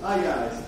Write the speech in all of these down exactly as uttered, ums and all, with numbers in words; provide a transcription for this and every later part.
Hi guys.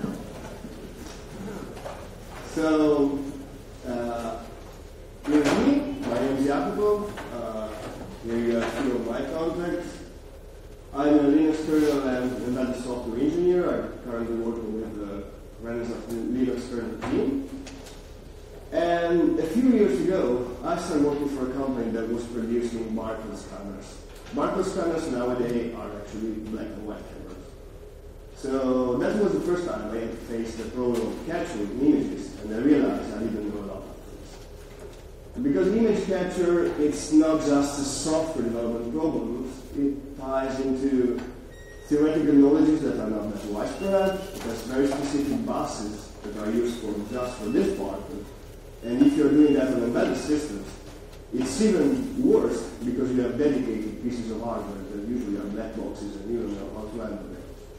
So, uh, here's me. My name is Jacopo. Uh, here you have a few of my contacts. I'm a Linux kernel and embedded software engineer. I'm currently working with the Renaissance Linux kernel team. And a few years ago, I started working for a company that was producing barcode scanners. Barcode scanners nowadays are actually black and white cameras. So that was the first time I faced the problem of capturing images, and I realized I didn't know a lot of things. Because image capture, it's not just a software development problem, it ties into theoretical knowledges that are not that widespread. It has very specific buses that are used for just for this barcode. And if you're doing that on embedded systems, it's even worse because you have dedicated pieces of hardware that usually are black boxes and you don't know how to handle them.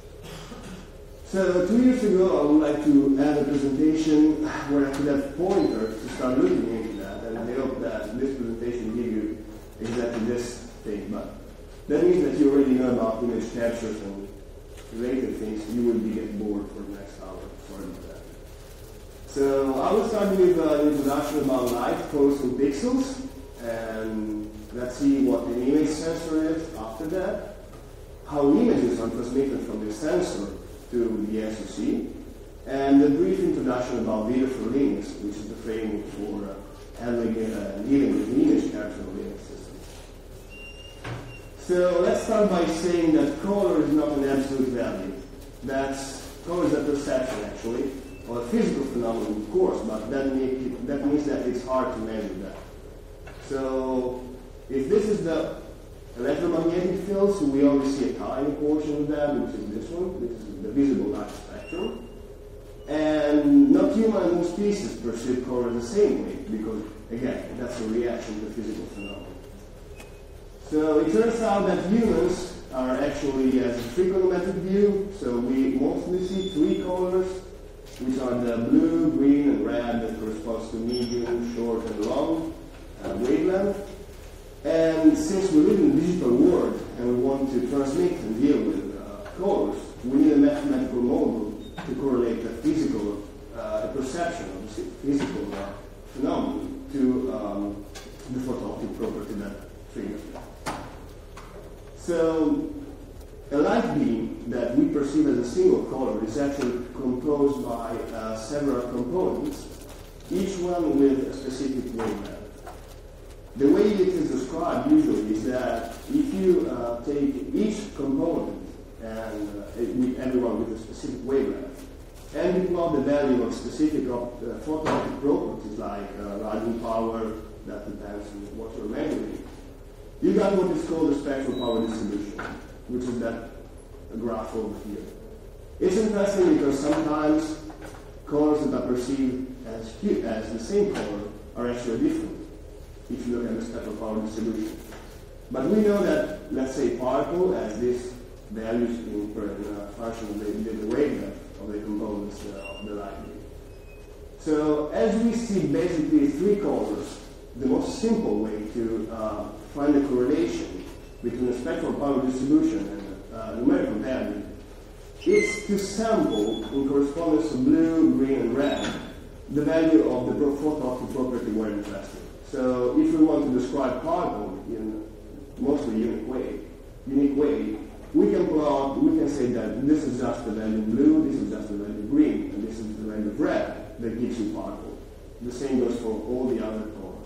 So two years ago, I would like to add a presentation where I could have pointers to start looking into that, and I hope that this presentation gives you exactly this thing. But that means that you already know about image captures and related things. You will be getting bored for the next hour. Sorry about that. So I will start with an introduction about light, colors, and pixels, and let's see what an image sensor is after that, how images are transmitted from the sensor to the S O C, and a brief introduction about Video for Linux, which is the framework for uh, handling uh, dealing with image capture on Linux systems. So let's start by saying that color is not an absolute value. That's color is a perception actually, or a physical phenomenon, of course, but that, make it, that means that it's hard to measure that. So if this is the electromagnetic field, so we only see a tiny portion of that, which is this one. This is the visible light spectrum. And not human and most species perceive color the same way, because, again, that's a reaction to the physical phenomenon. So it turns out that humans are actually as a trigonometric view, so we mostly see three colors, which are the blue, green, and red that corresponds to medium, short, and long uh, wavelength. And since we live in a digital world and we want to transmit and deal with uh, colors, we need a mathematical model to correlate the physical, uh, the perception of the physical uh, phenomenon to um, the photooptic property that triggers it. So a light beam that we perceive as a single color is actually composed by uh, several components, each one with a specific wavelength. The way it is described usually is that if you uh, take each component and uh, with everyone with a specific wavelength, and you plot the value of specific op uh, photooptic properties like uh, lighting power, that depends on what you're measuring, you got what is called the spectral power distribution, which is that graph over here. It's interesting because sometimes colors that are perceived as, as the same color are actually different if you look at the spectral power distribution. But we know that, let's say, particle has these values in per uh, function of the, the wavelength of the components uh, of the light beam. So as we see basically three colors, the most simple way to uh, find a correlation between the spectral power distribution and uh, numerical value is to sample in correspondence to blue, green, and red the value of the photooptic property we're interested in. So if we want to describe particle in mostly unique way, unique way, we can plot, we can say that this is just the value of blue, this is just the value of green, and this is the value of red that gives you particle. The same goes for all the other colors.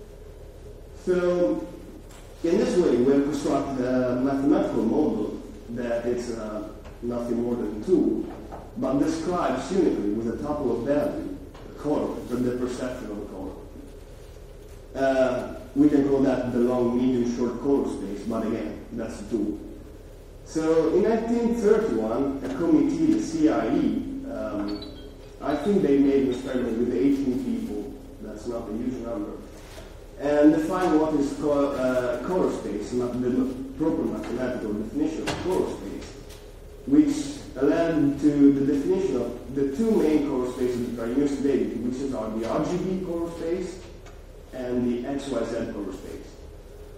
So in this way, we have constructed a mathematical model that is uh, nothing more than a tool, but describes uniquely with a tuple of value, the color, the perception of the color. Uh, we can call that the long, medium, short color space, but again, that's a tool. So in nineteen thirty-one, a committee, the C I E, um, I think they made an experiment with eighteen people, that's not a huge number, and defined what is co uh, color space, not the proper mathematical definition of color space, which led to the definition of the two main color spaces that are used today, which are the R G B color space and the X Y Z color space.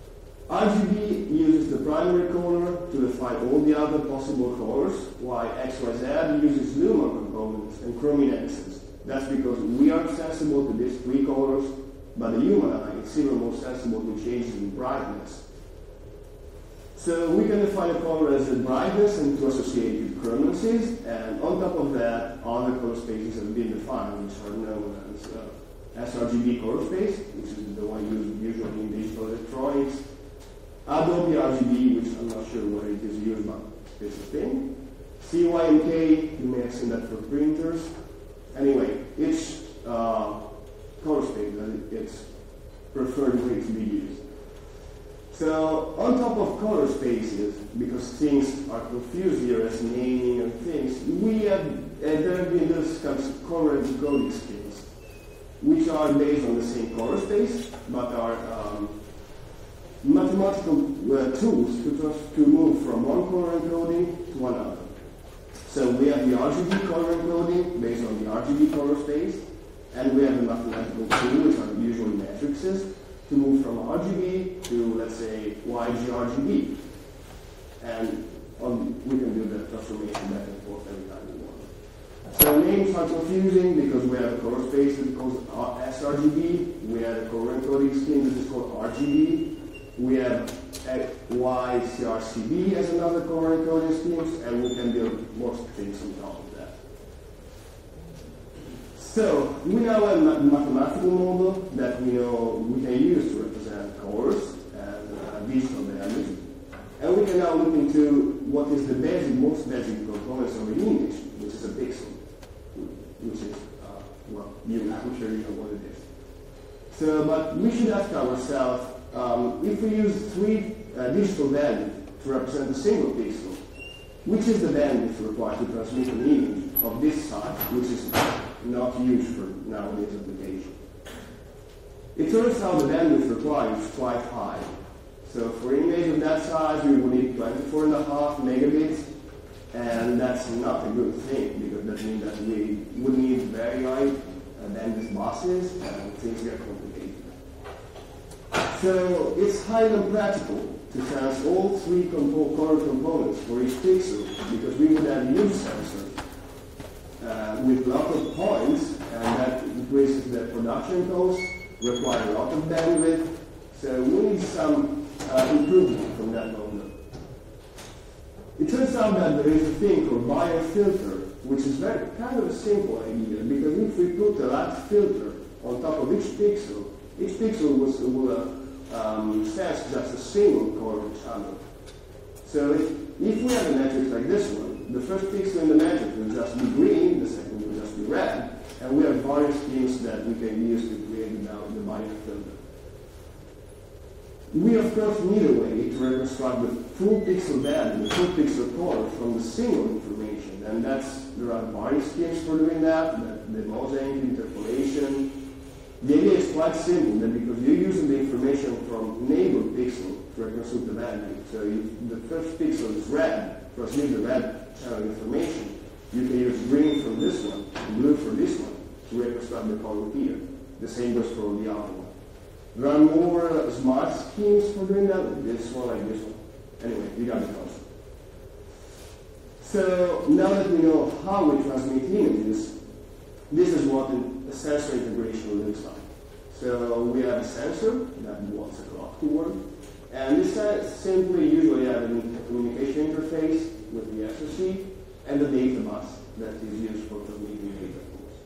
R G B uses the primary color to define all the other possible colors, while X Y Z uses Luhmann components and chrominances. That's because we are sensible to these three colors, but the human eye is even more sensible to changes in brightness. So we can define a color as a brightness and to associate with chromancies, and on top of that, other color spaces have been defined, which are known as uh, S R G B color space, which is the one used usually in digital electronics, Adobe R G B, which I'm not sure where it is used, but it's a thing. C Y M K, you may have seen that for printers. Anyway, each uh, color space has its preferred way to be used. So, on top of color spaces, because things are confused here as naming and things, we have, uh, there have been those kinds of color encoding schemes, which are based on the same color space, but are um, mathematical uh, tools to, to move from one color encoding to another. So we have the R G B color encoding based on the R G B color space, and we have the mathematical tool, which are usually matrices, to move from R G B to, let's say, Y G R G B. And um, we can do the transformation back and forth every time we want. So names are confusing because we have a color space that is called S R G B, we have a color encoding scheme that is called R G B, we have Y C R C B as another color encoding scheme, and we can build most things on top of that. So we now have a mathematical model that we know we can use to represent colors and uh, digital values, and we can now look into what is the basic, most basic components of an image, which is a pixel, which is uh, well, you, I'm sure you know what it is. So, but we should ask ourselves, um, if we use three uh, digital values to represent a single pixel, which is the bandwidth required to transmit an image of this size, which is not used for nowadays application? It turns out the bandwidth required is quite high. So for an image of that size, we will need twenty-four and a half megabits, and that's not a good thing, because that means that we would need very high uh, bandwidth buses, and things get complicated. So it's highly impractical to sense all three compo color components for each pixel, because we would have huge sensors uh, with a lot of points, and that increases the production cost, require a lot of bandwidth. So we need some uh, improvement from that model. It turns out that there is a thing called Bayer filter, which is very kind of a simple idea, because if we put a light filter on top of each pixel, each pixel will, will uh, um, sense just a single color channel. So if, if we have a matrix like this one, the first pixel in the matrix will just be green, the second will just be red, and we have various schemes that we can use to create the, the Bayer filter. We of course need a way to reconstruct the full pixel value, the full pixel color from the single information, and that's, there are various schemes for doing that, the, the mosaic, interpolation. The idea is quite simple, that because you're using the information from neighbor pixel to reconstruct the value. So if the first pixel is red, transmit the red channel information, you can use green from this one, blue for this one, to reconstruct the color here. The same goes for the other one. There are more uh, smart schemes for doing that, like this one, like this one. Anyway, you got the concept. So now that we know how we transmit images, this is what a sensor integration looks like. So we have a sensor that wants a clock to work, and this uh, simply usually have a communication interface with the S O C and the data bus that is used for transmitting data.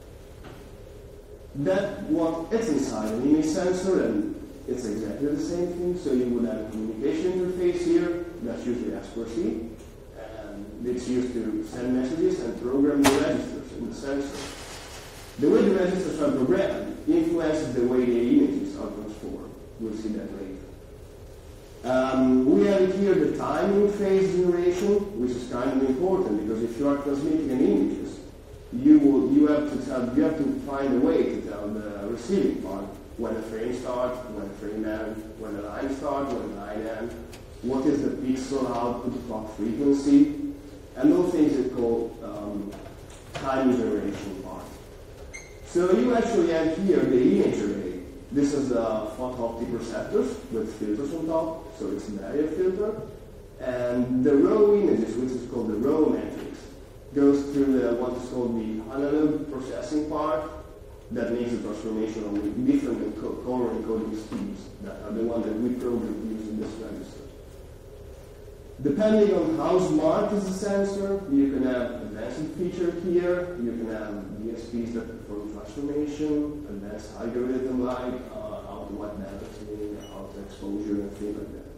That what it's inside an image sensor, and it's exactly the same thing. So you would have a communication interface here that's usually S four C, and it's used to send messages and program the registers in the sensor. The way the registers are programmed influences the way the images are transformed. We'll see that later. Um, we have here the timing phase generation, which is kind of important, because if you are transmitting an images, you will you have to tell, you have to find a way to tell the receiving part when the frame starts, when the frame ends, when the line starts, when the line ends, what is the pixel output clock frequency, and those things are called um, time generation part. So you actually have here the image array. This is the photo-optic receptors with filters on top. so it's a barrier filter. And the raw images, which is called the raw matrix, goes through the, what is called the analog processing part that makes the transformation on the different enco color encoding schemes that are the one that we program using this register. Depending on how smart is the sensor, you can have advanced feature here, you can have D S Ps that perform transformation, advanced algorithm like uh, how to what balancing, how to exposure, and things like that.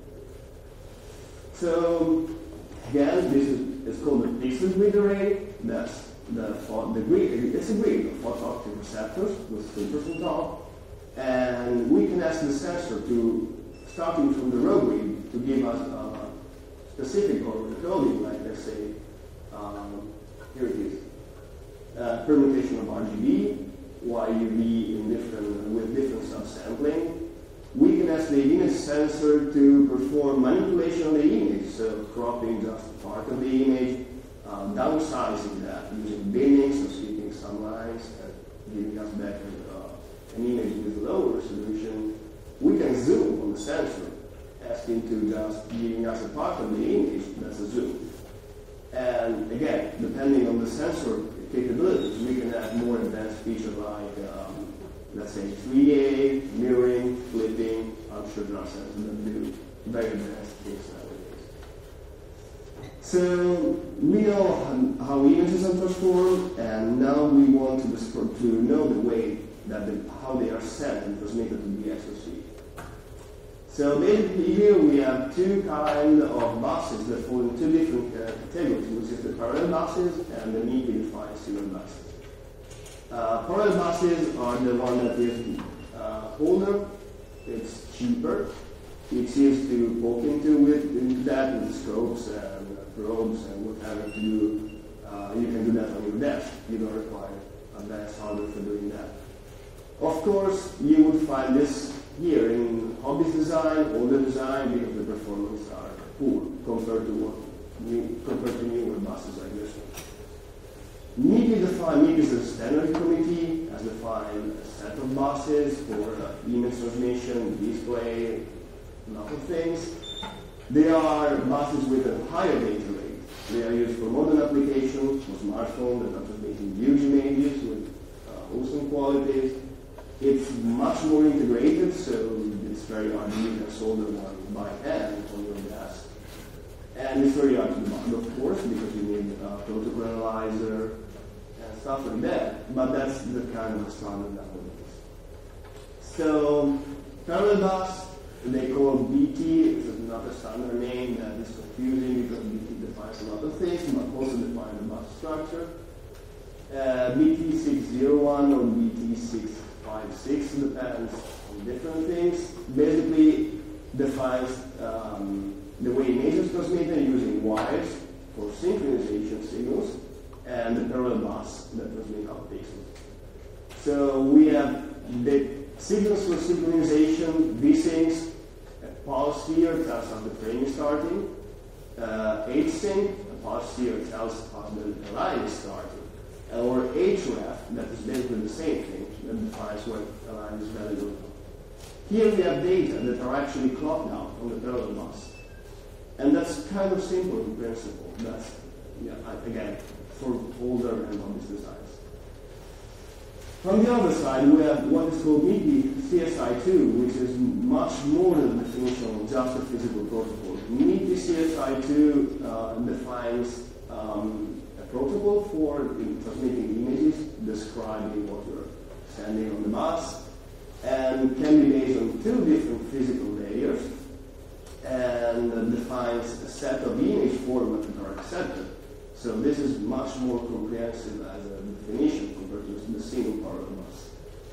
So again, this is it's called the pixel grid array. That's the the grid. It's a grid of photooptic receptors with filters on top, and we can ask the sensor to, starting from the raw grid, to give us a specific color encoding, like let's say, um, here it is, uh, permutation of R G B, Y U V in different with different subsampling. We can ask the image sensor to perform manipulation of the image, so cropping just part of the image, uh, downsizing that using binning, so skipping some lines, and giving us back uh, an image with lower resolution. We can zoom on the sensor, asking to just giving us a part of the image, that's a zoom. And again, depending on the sensor capabilities, we can add more advanced features like, um, let's say, three A, mirroring, flipping. I'm sure there are sensors that do very advanced things nowadays. So we know how images are transformed, and now we want to, to know the way that the, how they are sent and transmitted to the S O C. So basically here we have two kinds of buses that fall in two different uh, categories, which is the parallel buses and the neatly defined serial buses. Uh, parallel buses are the one that is uh, older, it's cheaper, it's used to poke into, with, into that with scopes and uh, probes and whatever to do. Uh, you can do that on your desk, you don't require advanced hardware for doing that. Of course, you would find this here in hobbyist design, older design, because the performance are poor compared to what new, compared to newer buses like this one. Neatly defined, neat is a standard committee, has defined a set of buses for uh, image transmission, display, a lot of things. They are buses with a higher data rate. They are used for modern applications, for smartphones that are transmitting huge images with uh, awesome qualities. It's much more integrated, so it's very hard to use and solder one by hand on your desk. And it's very hard to debug, of course, because you need a protocol analyzer and stuff like that. But that's the kind of standard nowadays. So, parallel bus, they call B T. It's not a standard name that is confusing because B T defines a lot of things, but also defines the bus structure. Uh, B T six oh one or B T six five six depends on different things. Basically defines um, the way images transmitted using wires for synchronization signals and the parallel bus that transmit out pixels. So we have the signals for synchronization, V-syncs, a pulse here tells us the frame is starting, uh, H-sync, a pulse here tells us the line is starting. Or href, that is basically the same thing, that defines when a line is valid or not. Here we have data that are actually clocked out on the parallel bus. And that's kind of simple in principle. That's, yeah, again, for older and hobbyist designs. From the other side, we have what is called MIPI C S I two, which is much more than the definition of just a physical protocol. MIPI C S I two uh, defines um, protocol for transmitting images, describing what you're sending on the bus, and can be based on two different physical layers, and defines a set of image formats that are accepted. So this is much more comprehensive as a definition compared to the single parallel bus.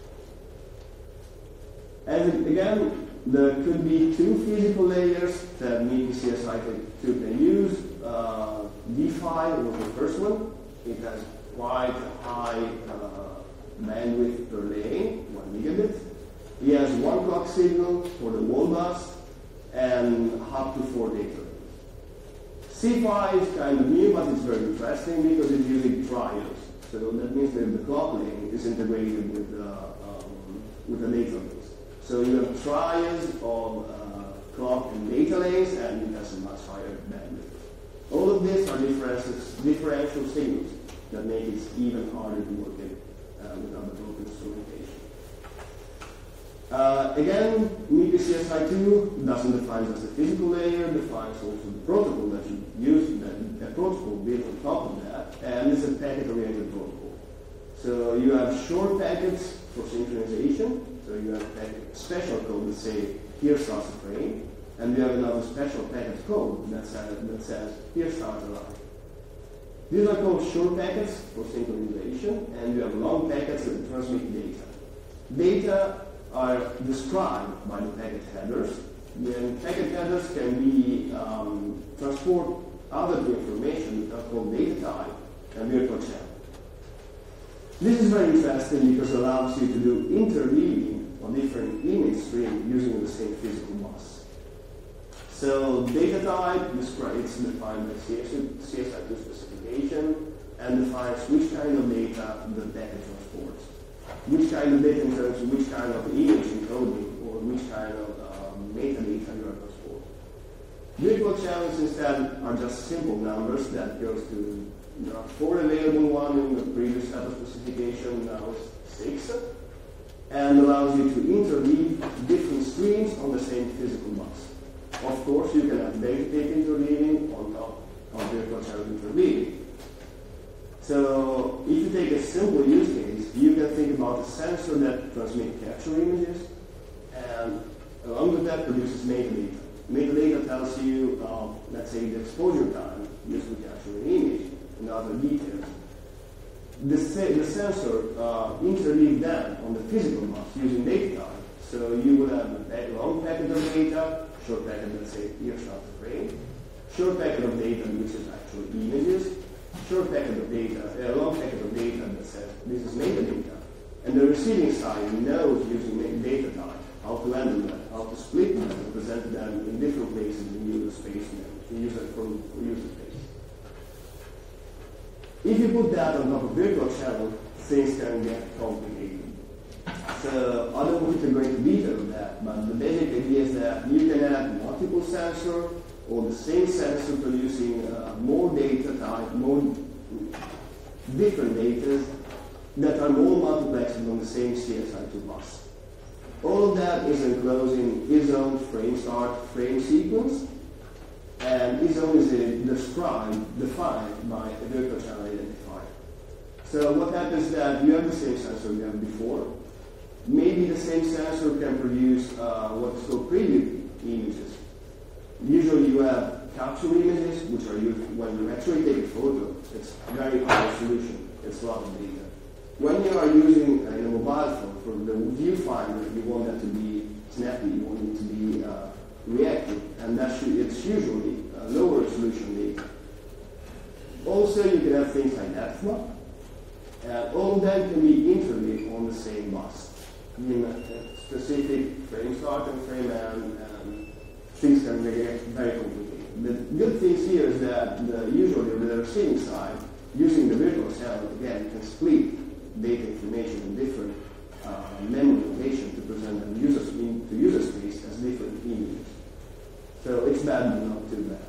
And again, there could be two physical layers that MIPI C S I two can use. Uh, D five was the first one. It has quite a high uh, bandwidth per lane, one megabit. It has one clock signal for the wall bus and up to four data rates. C five is kind of new, but it's very interesting because it's using trials. So that means that the clock lane is integrated with, uh, um, with the data links. So you have trials of uh, clock and data lanes, and it has a much higher bandwidth. All of these are differential signals that make it even harder to work in, uh, with other open instrumentation. Uh, again, M I P I C S I two doesn't define just the physical layer, defines also the protocol that you use, that, that protocol built on top of that, and it's a packet-oriented protocol. So you have short packets for synchronization, so you have packet, special code that say, here starts a frame, and you have another special packet code that says, that says here starts a line. These are called short packets for synchronization, and you have long packets that transmit data. Data are described by the packet headers. Then packet headers can be um, transport other information that are called data type and virtual channel. This is very interesting because it allows you to do interleaving on different image streams using the same physical bus. So data type describes, defined by C S I two specification and defines which kind of data the packet transports. Which kind of data in terms of which kind of image encoding or which kind of um, metadata you are transporting. Virtual channels instead are just simple numbers that goes to, there are four available ones in the previous set of specification, now it's six, and allows you to interleave different streams on the same physical bus. Of course, you can have data tape interleaving on top of virtual channel interleaving. So if you take a simple use case, you can think about a sensor that transmits capture images, and along with that produces metadata. Metadata tells you, uh, let's say, the exposure time used to capture an image and other details. The, the sensor uh, interleaves them on the physical bus using data type. So you will have a long packet of data, short packet, let's say, here starts the frame, short packet of data, which is actually images, short packet of data, a long packet of data that says this is metadata. And the receiving side knows using data type how to handle that, how to split them and present them in different places in user space and user from user space. If you put that on top of virtual channel, things can get complicated. So I don't want to go into detail of that, but the basic idea is that you can add multiple sensors or the same sensor producing uh, more data type, more different data that are more multiplexed on the same C S I two bus. All of that is enclosed in I S O frame start frame sequence, and I S O is described, defined by a virtual channel identifier. So what happens is that you have the same sensor you had before. Maybe the same sensor can produce uh, what's called preview images. Usually you have capture images, which are used when you actually take a photo. It's very high resolution. It's a lot of data. When you are using uh, in a mobile phone, for the viewfinder, you want that to be snappy, you want it to be uh, reactive, and that's it's usually uh, lower resolution data. Also, you can have things like F M A, and all of them can be interleaved on the same bus. In a specific frame start and frame end, and things can get very complicated. The good thing here is that the, usually the receiving side, using the virtual channel, again, can split data information in different uh, memory locations to present them users in, to user space as different images. So it's bad but not too bad.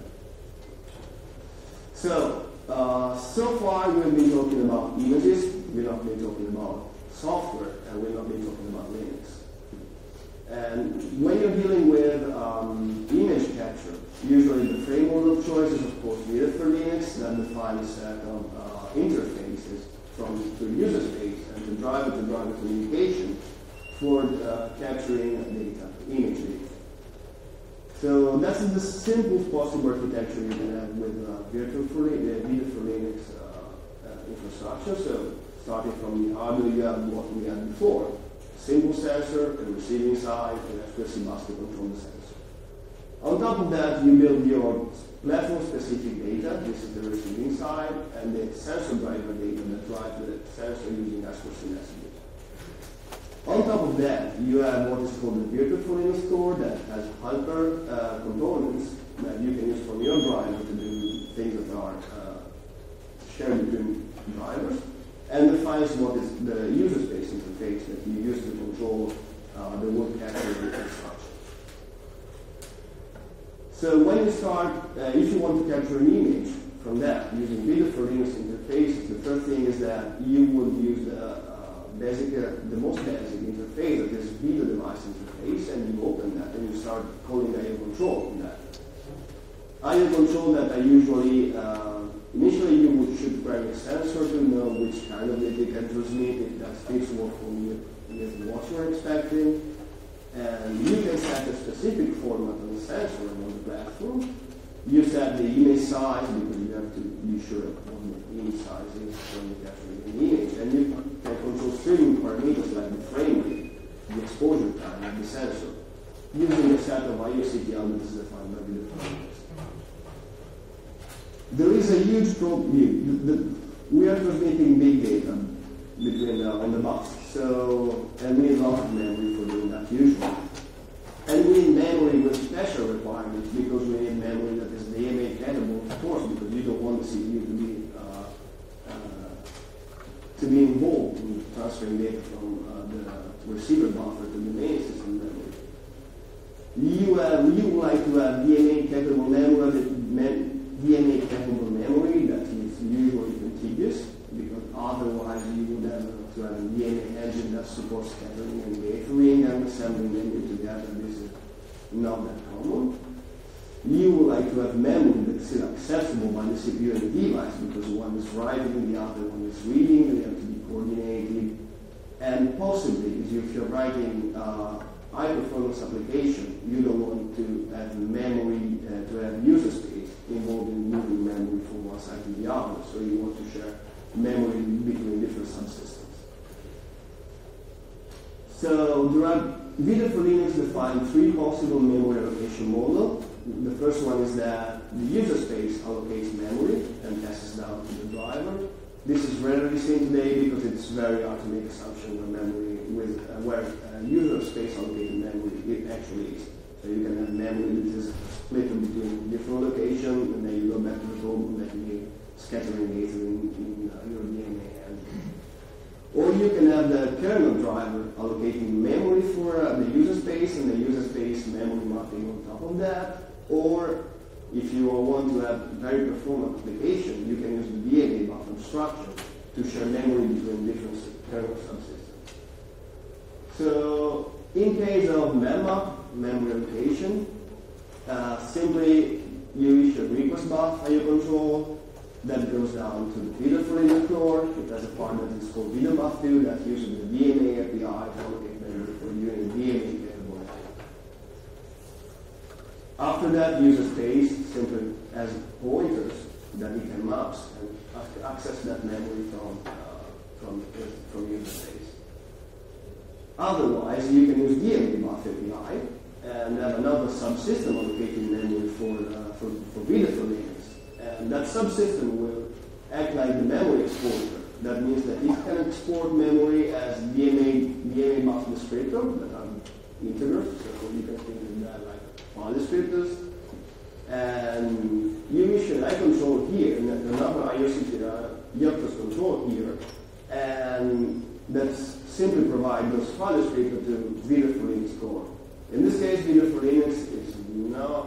So, uh, so far we've been talking about images, we've not been talking about software, and we've not been talking about Linux. And when you're dealing with um, image capture, usually the framework of choice is of course needed for Linux, that defines a set of uh, interfaces from to user space and to driver-to-driver communication for uh, capturing data, image data. So that's the simplest possible architecture you can have with uh, virtual for, uh, Vida for Linux uh, uh, infrastructure. So starting from the hardware, you have what we had before. Simple sensor, a receiving side, and a specific bus to control the sensor. On top of that, you build your platform-specific data. This is the receiving side, and the sensor driver data that drives the sensor using S four C messages. On top of that, you have what is called the virtual for Linux core that has helper uh, components that you can use from your driver to do things that are uh, shared between drivers, and defines what is the user space interface that you use to control uh, the word capture infrastructure. So when you start, uh, if you want to capture an image from that using Video for Linux interfaces, the first thing is that you will use the uh, basic, uh, the most basic interface, that is video device interface, and you open that and you start calling I O control from that. I O control that I usually, uh, initially you would should grab a sensor to know which kind of data you can transmit, if that fits what with, with what you're expecting. And you can set a specific format on the sensor and on the platform. You set the image size because you have to be sure of what the image size is when you capture an image. And you can control streaming parameters like the frame rate, the exposure time of the sensor, using a set of I O C T L that is defined by video parameters. There is a huge problem. We are transmitting big data between the, on the bus. So, and we need a lot of memory for doing that usually. And we need memory with special requirements because we need memory that is D M A capable, of course, because you don't want the C P U to be uh, uh, to be involved in transferring data from uh, the receiver buffer to the main system memory. You uh, you would like to have D M A capable memory, D M A capable memory that is usually contiguous, because otherwise you would have to have a D M A engine that supports scattering and gathering and assembling memory together. This is not that common. You would like to have memory that's still accessible by the C P U and the device, because one is writing, the other one is reading, they have to be coordinated. And possibly, if you're writing uh, high-performance application, you don't want to have memory, uh, to have user space involved in moving memory from one side to the other, so you want to share memory between different subsystems. So there are, Video for Linux defines three possible memory allocation models. The first one is that the user space allocates memory and passes down to the driver. This is rarely seen today because it's very hard to make assumptions on memory with uh, where uh, user space allocated memory it actually is. So you can have memory that is split between different locations, and then you go back to the code and then you scattering data in, in uh, your D M A engine. Or you can have the kernel driver allocating memory for uh, the user space and the user space memory mapping on top of that. Or if you want to have a very performant application, you can use the D M A buffer structure to share memory between different kernel subsystems. So in case of MEMMAP, memory allocation, uh, simply you issue a request buf I O control that goes down to the Video for Linux core. It has a part that is called Video buf two that uses the D M A A P I to allocate memory for you in D M A capable area. After that, user space simply has pointers that it can map and access that memory from, uh, from, from user space. Otherwise, you can use D M A buf A P I and have another subsystem allocating memory for, uh, for, for Video for Linux. And that subsystem will act like the memory exporter. That means that it can export memory as D M A, D M A buf descriptor that are integers, so you can think of that like file descriptors. And you issue I control here, and another I O C T Yoctos control here, and that's simply provide those file descriptors to Video for Linux core. In this case, Video for Linux is not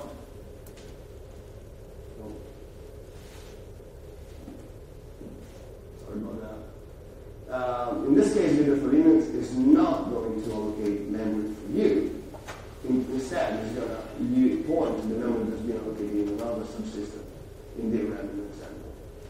about that. Um, in this case, Video for Linux is not going to allocate memory for you. In, instead, it's going to point to the memory that's been allocated in another subsystem in the random example.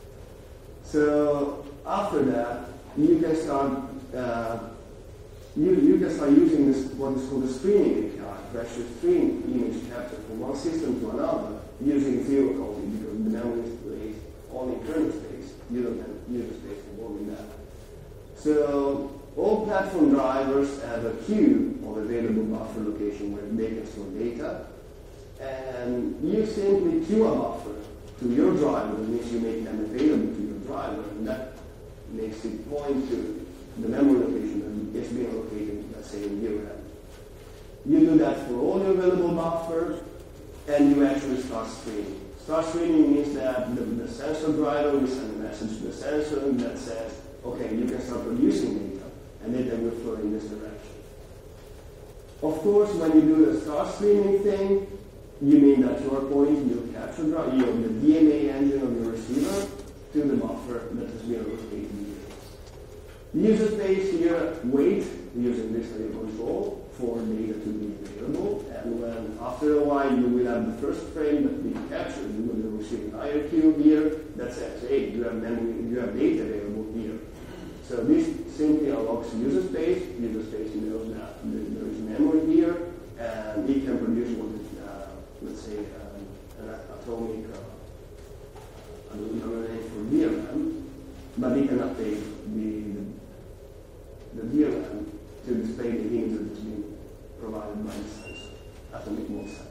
So after that, you can start uh, you, you can start using this what is called the streaming A P I to actually stream image capture from one system to another using zero coding, because the memory is placed only in kernel space. You don't have user space involved in that. So all platform drivers have a queue of available buffer location where they can store data, and you simply queue a buffer to your driver. That means you make them available to your driver, and that makes it point to the memory location that is being allocated, let's say, in your end. You do that for all your available buffers, and you actually start streaming. Start streaming means that the, the sensor driver will send a message to the sensor that says, okay, you can start producing data, and data will flow in this direction. Of course, when you do the start streaming thing, you mean that you are pointing your capture drive, your, the D M A engine of your receiver to the buffer that has been allocated here. The user space here waits using this I O control for data to be available, and when after a while you will have the first frame that will be captured, you will receive an I R Q here that says, hey, you have memory, you have data available here. So this simply unlocks user space. User space knows that there is memory here, and it can produce what is, uh, let's say, um, an atomic uh, another name for D R M, but it can update the, the, the D R M to display the image that has been provided by the sensor, atomic mode setting.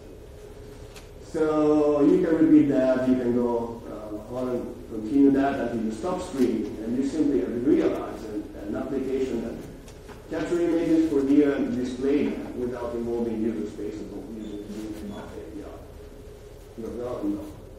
So you can repeat that, you can go uh, on and continue that until you stop streaming, and you simply realize an, an application that capture images for D R M display that without involving user space at all, using the D M A A P I. No, no, no.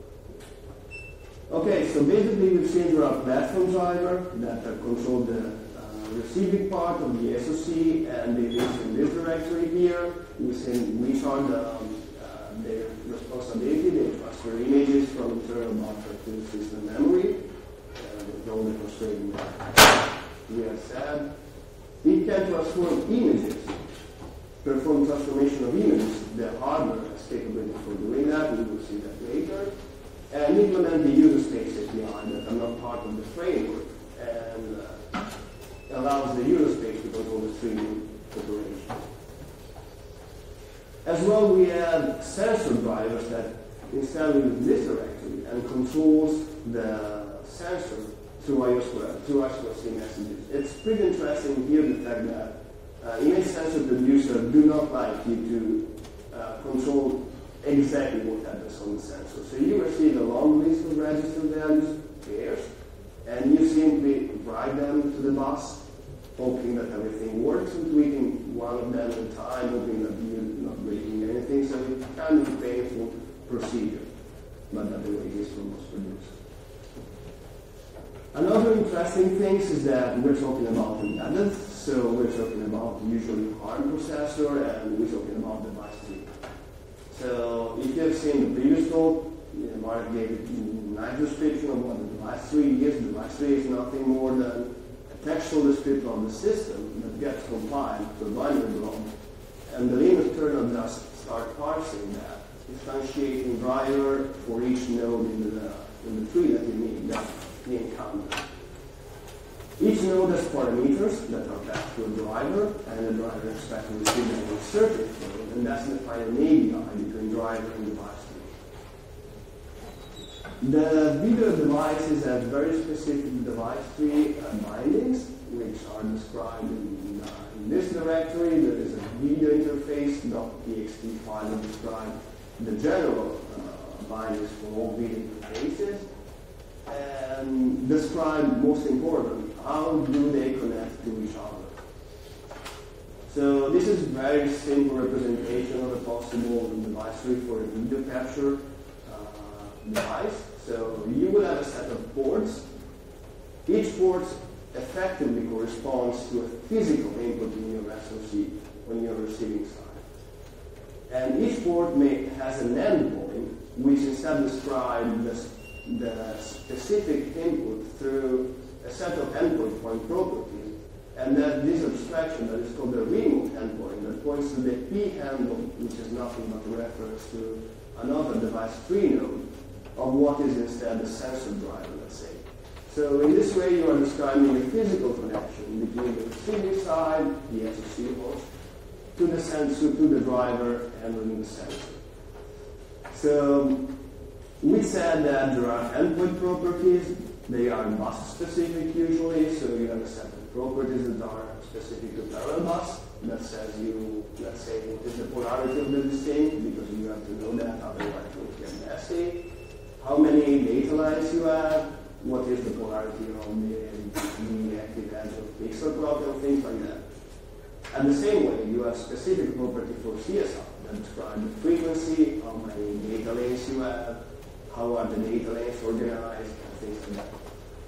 Okay, so basically we've seen our platform driver that uh, control the uh, receiving part of the S O C, and they live in this directory here. We've seen which are the, um, uh, their responsibility. They transfer images from internal buffer to system memory, uh, with all the constraints we have said. It can transform images, perform transformation of images. The hardware has capability for doing that. We will see that later. And implement the user space A P I that are not part of the framework, and uh, allows the user space to control the streaming operation. As well, we have sensor drivers that install in this directory and controls the sensor through I O square, through I O C messages. It's pretty interesting here the fact that uh, image sensor producer do not like you to uh, control exactly what happens on the sensor. So you receive a long list of register values, pairs, and you simply write them to the bus, hoping that everything works, and tweaking one of them at a time, hoping that you're not breaking anything. So it's kind of a painful procedure, but that's the way it is for most producers. Another interesting thing is that we're talking about embedded, so we're talking about usually ARM processor, and we're talking about device tree. So if you have seen the previous talk, you know, Mark gave a nice description of what the device tree is. The device tree is nothing more than a textual description of the system that gets compiled to a binary block, and the Linux kernel just start parsing that, instantiating driver for each node in the, in the tree that you need, that you encounter. Each node has parameters that are passed to a driver, and the driver expects to receive them in a certain flow, and that's defined an A P I between driver and device tree. The video devices have very specific device tree uh, bindings, which are described in, uh, in this directory. There is a video interface .txt file that describes the general uh, bindings for all video interfaces, and describe, most important, how do they connect to each other. So this is a very simple representation of a possible device tree for a video capture uh, device. So you will have a set of ports. Each port effectively corresponds to a physical input in your S O C on your receiving side. And each port may, has an endpoint, which instead describes the the specific input through a set of endpoint point properties, and that this abstraction that is called the remote endpoint that points to the P handle, which is nothing but a reference to another device tree node of what is instead the sensor driver, let's say. So in this way you are describing a physical connection between the receiving side, the S O C host, to the sensor, to the driver handling the sensor. So we said that there are endpoint properties. They are bus specific usually, so you have a set of properties that are specific to parallel bus that says you, let's say, what is the polarity of the distinct, because you have to know that, otherwise it will get messy. How many data lines you have, what is the polarity of the, the active edge of pixel clock, and things like that. And the same way, you have specific property for C S R that describe the frequency, how many data lanes you have, how are the data lanes organized, and things like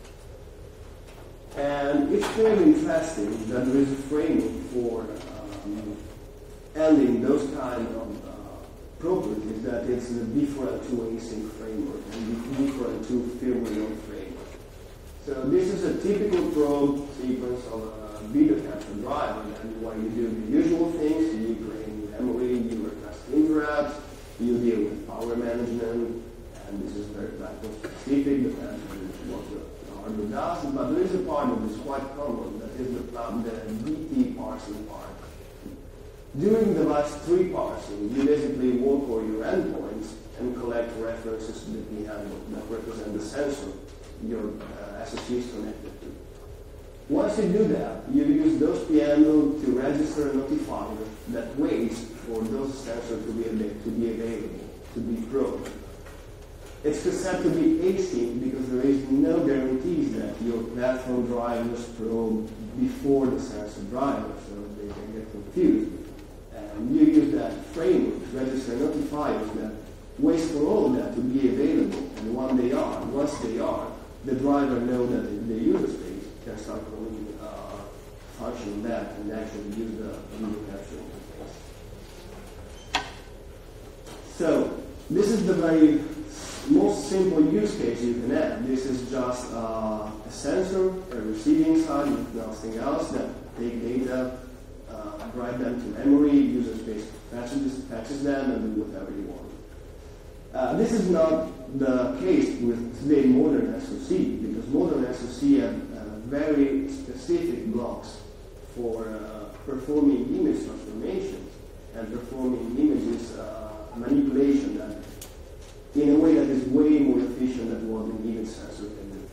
that. And it's very interesting that there is a framework for um, handling those kind of uh, property is that it's a different to async framework and different to firmware framework. So this is a typical probe sequence of a video capture driver, and where you do the usual things: you create memory, you request interrupts, you deal with power management, and this is very platform specific, depends on what the hardware does. But there is a part that is quite common, that is the, the D T parsing part. During the last three parsing, you basically walk over your endpoints and collect references to the P handle that represent the sensor your uh, S O C is connected to. Once you do that, you use those P handle to register a notifier that waits for those sensors to be, to be available, to be probed. It's set to be async because there is no guarantees that your platform drivers probe before the sensor driver, so they can get confused. And you use that framework to register notifiers that waits for all of that to be available. And when they are, once they are, the driver knows that the user space can start calling uh, function that and actually use the video capture interface. So this is the very most simple use case you can have. This is just uh, a sensor, a receiving side, with nothing else, that take data, uh, write them to memory, user space patches, patches them, and do whatever you want. Uh, this is not the case with today modern S O C, because modern S O C have uh, very specific blocks for uh, performing image transformations and performing images uh, manipulation that in a way that is way more efficient than what an image sensor can do.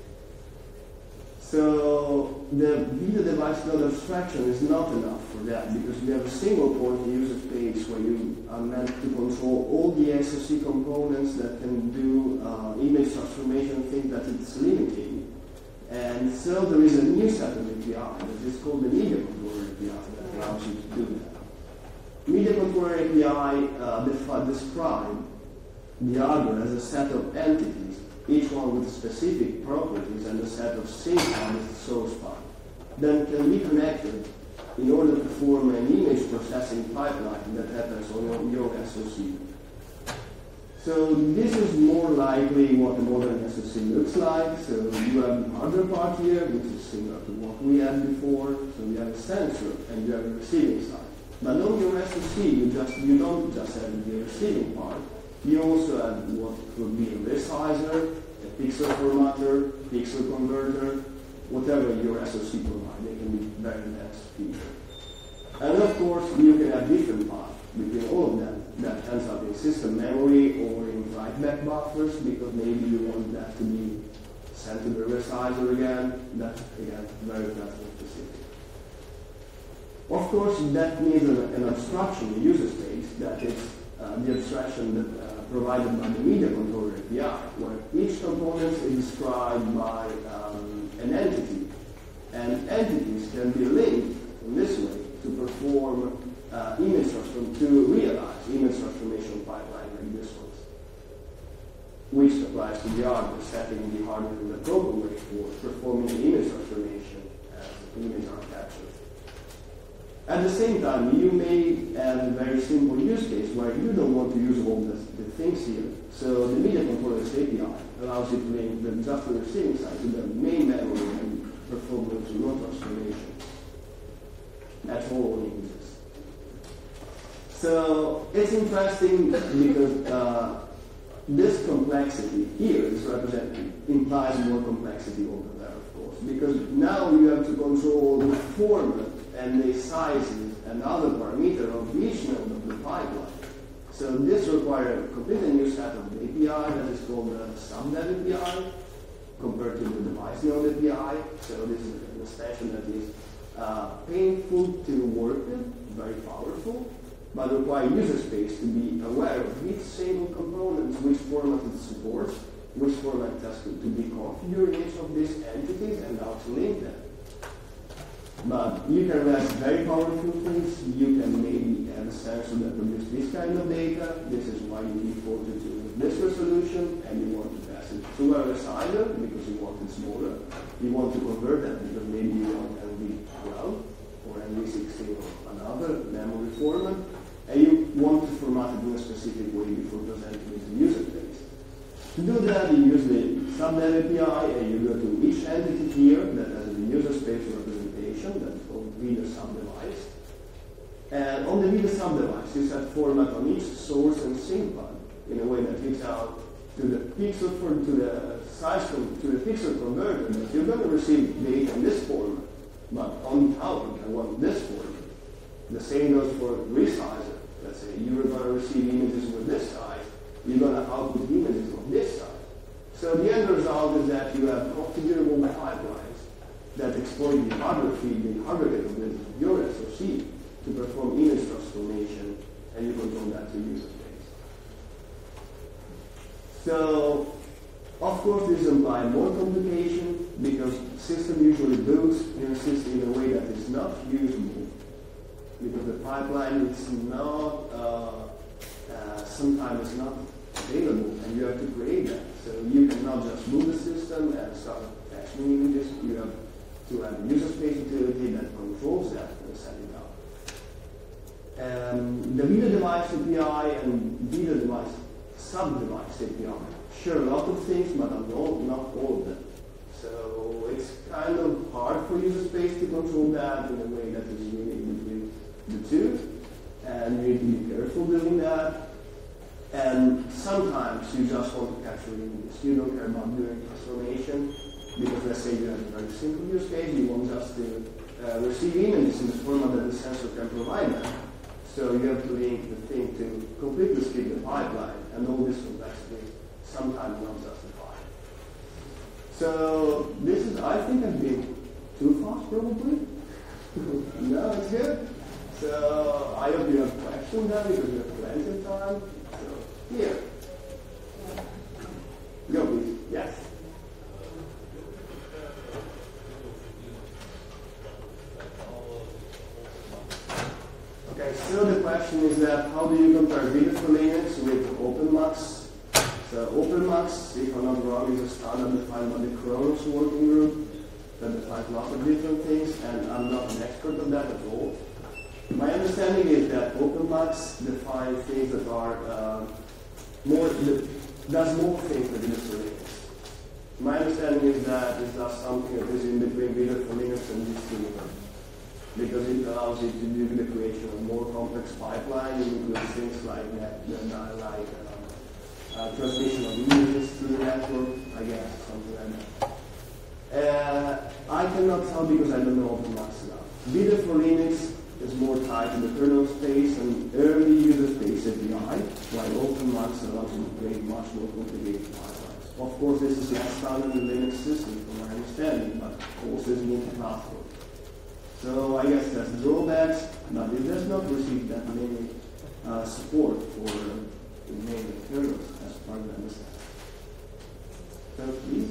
So the video device node abstraction is not enough for that, because you have a single point user space where you are meant to control all the S O C components that can do uh, image transformation, things that it's limiting. And so there is a new set of A P I that is called the Media Controller A P I that allows you to do that. Media Controller A P I uh, def- describe the hardware as a set of entities, each one with specific properties and a set of sync as the source file, then can be connected in order to form an image processing pipeline that happens on your S O C. So this is more likely what a modern S O C looks like. So you have the hardware part here, which is similar to what we had before. So you have a sensor and you have a receiving side. But on your S O C, you just you don't just have the receiving part. You also have what could be a resizer, a pixel formatter, pixel converter, whatever your S O C provides. They can be very advanced features. And of course, you can have different paths between all of them that ends up in system memory or in write-back buffers, because maybe you want that to be sent to the resizer again. That's, again, very platform specific. Of course, that needs an, an abstraction, a user space, that is uh, the abstraction that uh, provided by the Media Controller A P I, where each component is described by um, an entity, and entities can be linked in this way to perform uh, image transform to realize image transformation pipeline like this one, which applies to the hardware, setting the hardware in the proper way for performing the image transformation as images are captured. At the same time, you may have a very simple use case where you don't want to use all the, the things here. So the Media Controller's A P I allows you to link the just the receiving side to the main memory and perform the remote transformation. That's all it uses. So it's interesting because uh, this complexity here is represented, implies more complexity over there, of course, because now you have to control the format and the sizes and other parameters of each node of the pipeline. So this requires a completely new set of A P I that is called the SubDev A P I compared to the device node A P I. So this is an extension that is uh, painful to work with, very powerful, but require user space to be aware of each single component, which format it supports, which format has to, to be configured in each of these entities, and how to link them. But you can have very powerful things. You can maybe have a sensor that produces this kind of data. This is why you default it to this resolution, and you want to pass it through a resizer because you want it smaller. You want to convert that because maybe you want N V twelve or N V sixteen or another memory format. And you want to format it in a specific way subdev A P I, and you go to each entity here that has a user space representation that's called reader subdevice. And on the reader subdevice, you set format on each source and sync pod in a way that gives out to the pixel for to the size com, to the pixel converter that you're going to receive data in this format, but on output I want this format. The same goes for resizer. Let's say you're going to receive images with this size, you're going to output images of this size. So the end result is that you have configurable pipelines that exploit the hardware feed, the hardware capabilities of your S O C to perform image transformation, and you control that to user space. So, of course, this implies more complication because the system usually boots in a system in a way that is not usable because the pipeline is not, uh, uh, sometimes it's not available, and you have to create that. So you cannot just move the system and start fetching images. You have to have a user space utility that controls that and set it up. Um, the reader device A P I and reader device sub-device A P I share a lot of things, but not all, not all of them. So it's kind of hard for user space to control that in a way that is unique between the two, and you need to be careful doing that. And sometimes you just want to capture images. You don't care about doing transformation because let's say you have a very simple use case, you want just to uh, receive images in the format that the sensor can provide them. So you have to link the thing to completely skip the pipeline, and all this complexity sometimes not justified. So this is, I think I've been too fast probably. No, it's good. So I hope you have questions now because we have plenty of time. So here. Go please. Yes. Okay, so the question is that how do you compare Reader for Linux with OpenMux? So OpenMux, if I'm not wrong, is a standard defined by the Khronos working group that defines lots of different things, and I'm not an expert on that at all. My understanding is that OpenMux defines things that are uh, more, does more things than Reader for Linux. My understanding is that it does something that is in between Reader for Linux and this universe, because it allows you to do the creation of more complex pipeline, including things like net, like uh, uh, transmission of images through the network, I guess, something like that. Uh, I cannot tell because I don't know OpenMux enough. Reader for Linux is more tied to the kernel space and early user space A P I, while OpenMux allows you to create much more complicated pipelines. Of course, this is less standard in the Linux system, from my understanding, but also is multi-platform. So I guess that's drawbacks, but it does not receive that many uh, support for uh, the main kernels, as far as I understand. So please.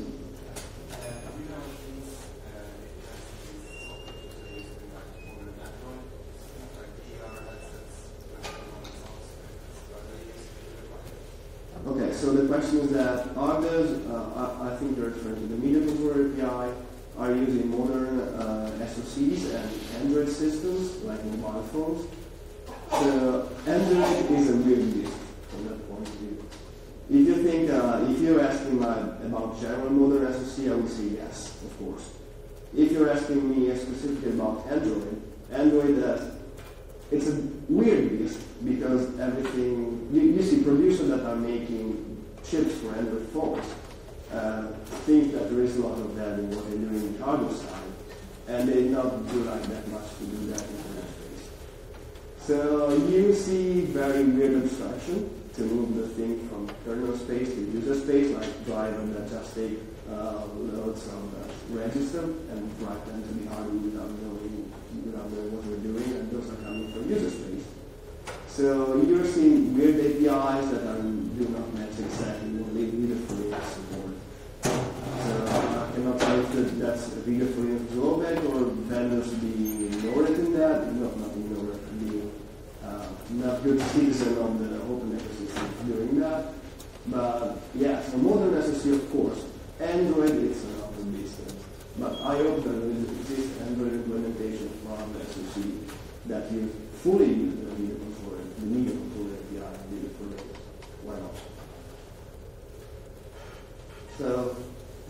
Okay, so the question is that are those, uh, I, I think you're referring to the media controller A P I, are using modern uh, S O Cs and Android systems, like mobile phones. So Android is a real beast from that point of view. If you think, uh, if you're asking uh, about general modern S O C, I would say yes, of course. If you're asking me specifically about Android, Android, uh, it's a weird beast because everything, you, you see producers that are making chips for Android phones uh, think that there is a lot of value in what they're doing in the hardware side, and they not do like that much to do that in the space. So you see very weird abstraction to move the thing from kernel space to user space, like driver that just take uh, loads of the register and write them to the hardware without knowing, without knowing what we're doing, and those are coming from user space. So you're seeing weird A P Is that are, do not match exactly what they Reader for Linux support. So I cannot tell if that that's a Reader for Linux drawback or vendors being ignored in that, not not ignored, being uh, not good citizen of the open ecosystem doing that. But yeah, so modern S O C, of course. Android is another business. But I hope that there exists Android implementation from the S O C that you fully use the media controller, the media controller A P I and Reader for Linux. Why not? So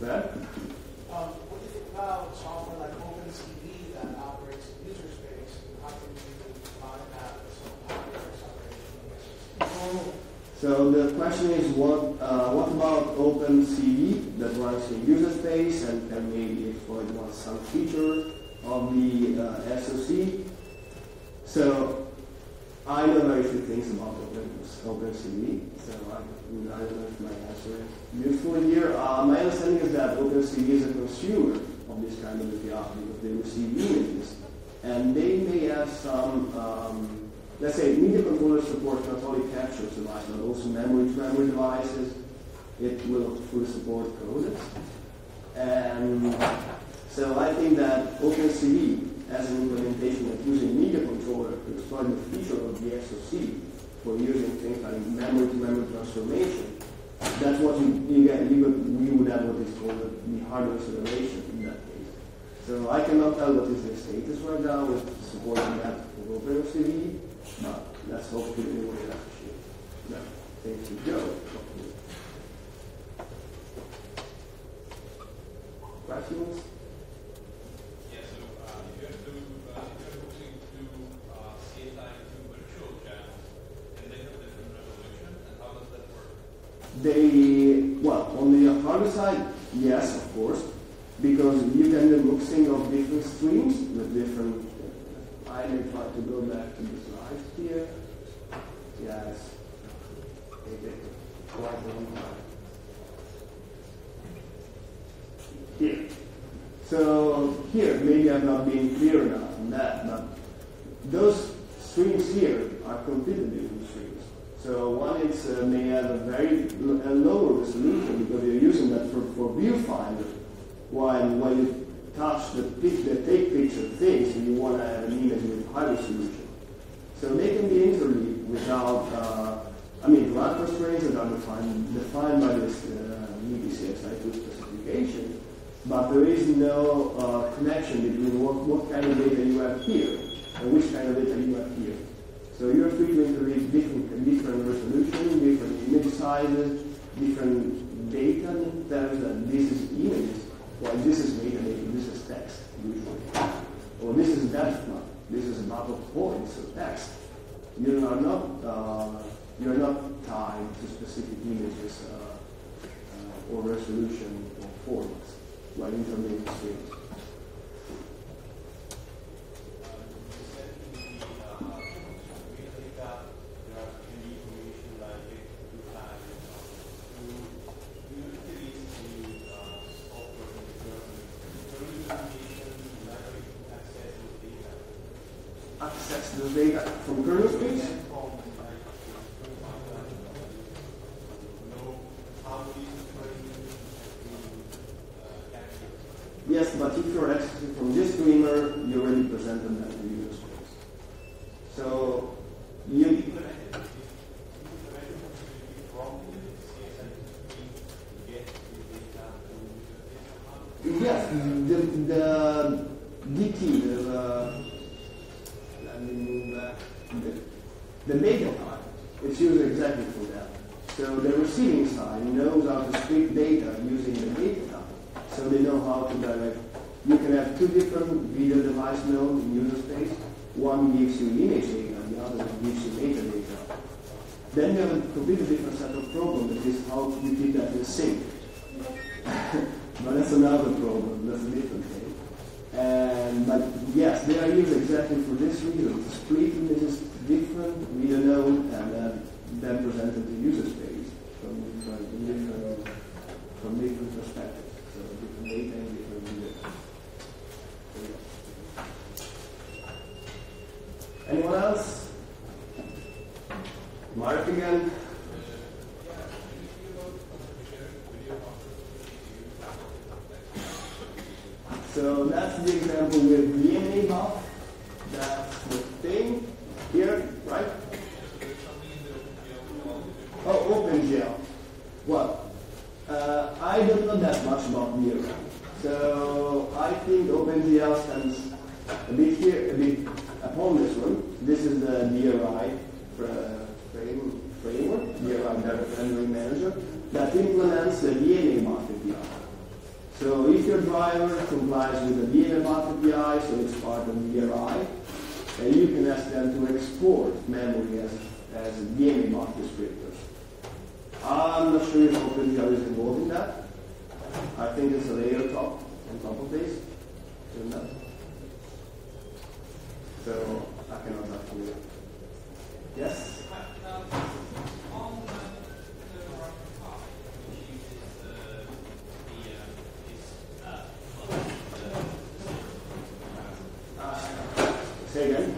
So the question is, what uh, what about OpenCV that runs in user space and can maybe exploit one some feature of the uh, S O C? So I know very few things about Open, OpenCV, so I, I don't know if my answer is useful here. Uh, my understanding is that OpenCV is a consumer of this kind of A P I because they receive images, and they may have some, um, let's say, media controller support not only captures devices but also memory-to-memory devices. It will fully support codecs, and so I think that OpenCV as an implementation of using media controller to exploit the feature of the S O C for using things like memory-to-memory transformation. That's what you, you get. You would, you would have what is called the hardware acceleration in that case. So I cannot tell what is the status right now with supporting that for OpenCV, but let's hope to anyway that yeah, things should go. Questions? They, well, on the hardware side, yes, of course, because you can do mixing of different streams with different, uh, I may try to go back to the slides here. Yes, it takes quite a long time. Here. So here, maybe I've not been clear enough on that, but those streams here are completely different streams. So one is uh, may have a very l- a lower resolution because you're using that for, for viewfinder. While when you touch the, pic, the take picture things, you want to have an image with high resolution. So they can be interleaved without, uh, I mean, run constraints that are defined, defined by this uh, U B C X I two specification, but there is no uh, connection between what, what kind of data you have here and which kind of data you have here. So you're free to interleave different, different resolution, different image sizes, different data that tells that this is images, while this is metadata, this is text, usually. Or this is depth map, this is a map of points, so text. You are not, uh, you are not tied to specific images uh, uh, or resolution or formats while interleaving streams. Access the data from kernel space? Yes, but if you're accessing from this streamer, you already presented that to user space. So you yes, the the D T, the uh, let me move back. The, the data type is used exactly for that. So the receiving side knows how to split data using the data type. So they know how to direct. You can have two different video device nodes in user space. One gives you image data, and the other one gives you metadata. Then you have a completely different set of problems. That is how we keep that in sync. But that's another problem. That's a different thing. And but yes, they are used exactly for this reason. To split images different video node and uh, then presented to user space from different, different from different perspectives. So different data and different video. Anyone else? Mark again. So that's the example with D N A buff. That's the thing here, right? Oh, OpenGL. Well, uh, I don't know that much about D R I. So I think OpenGL stands a bit here, a bit upon this one. This is the D R I frame, framework, D R I Direct Rendering Manager, that implements the D N A buff A P I. So if your driver complies with the D N A buff A P I, so it's part of D R I, and you can ask them to export memory as, as D N A buff descriptors. I'm not sure if OpenGL is involved in that. I think it's a layer top on top of this. Isn't that? So I cannot actually. Yes? Say again?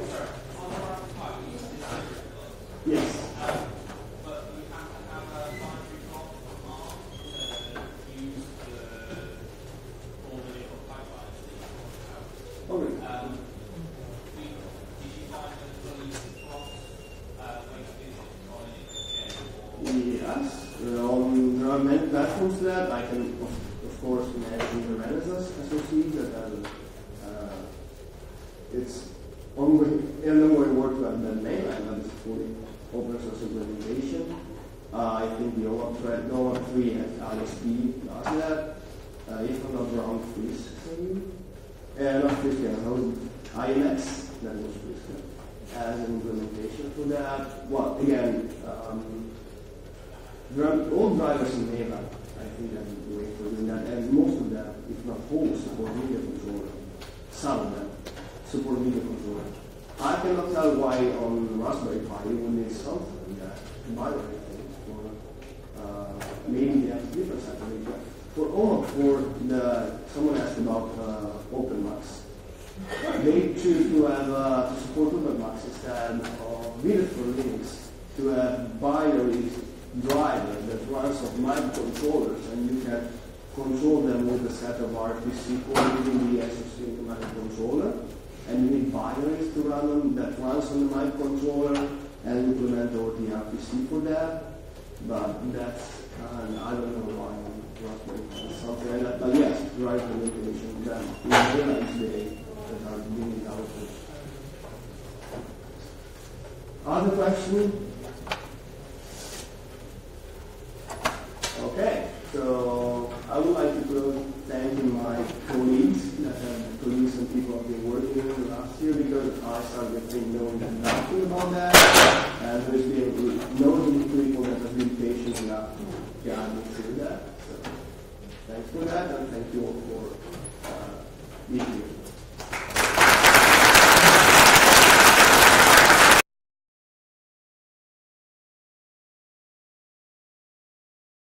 Yes. But we have to have a binary block on to use the formula for pipelines that you talked about. Okay. Um, we, did you find that the use of blocks uh, when you did it on an Yes. Um, there are many platforms to that. I can, of, of course, mention the Renaissance S O C that has, uh, it's ongoing, ongoing work that the mainland that is fully open source implementation. Uh, I think the OAuth thread, the OAuth three has I S P does that. Uh, if I'm not wrong, Frisk, and not Frisk, yeah, I M X, that was Frisk, as an implementation for that. Well, again, um, there are all drivers in mainland. I think that's the way for doing that, and most of them, if not all, support media controller. Some of them support media controller. I cannot tell why on Raspberry Pi you would need something that binary things for uh, maybe they have different settings. But for all for the someone asked about uh, OpenMux. They choose to have uh, to support OpenMux instead of Read for Linux to have binary driver that runs off microcontrollers, and you can control them with a set of R P C code within the S O C microcontroller. And you need binaries to run them that runs on the microcontroller and implement O T R P C for that. But that's, uh, I don't know why Raspberry Pi is something like that. But yes, there are implementation that we realize today that are being developed. Other question? Okay, so I would like to close thanking my colleagues that have colleagues and people have been working in last year, because I started getting knowing nothing about that, and there's been no people that have been patient enough to guide me through that. So thanks for that, and thank you all for uh, being here.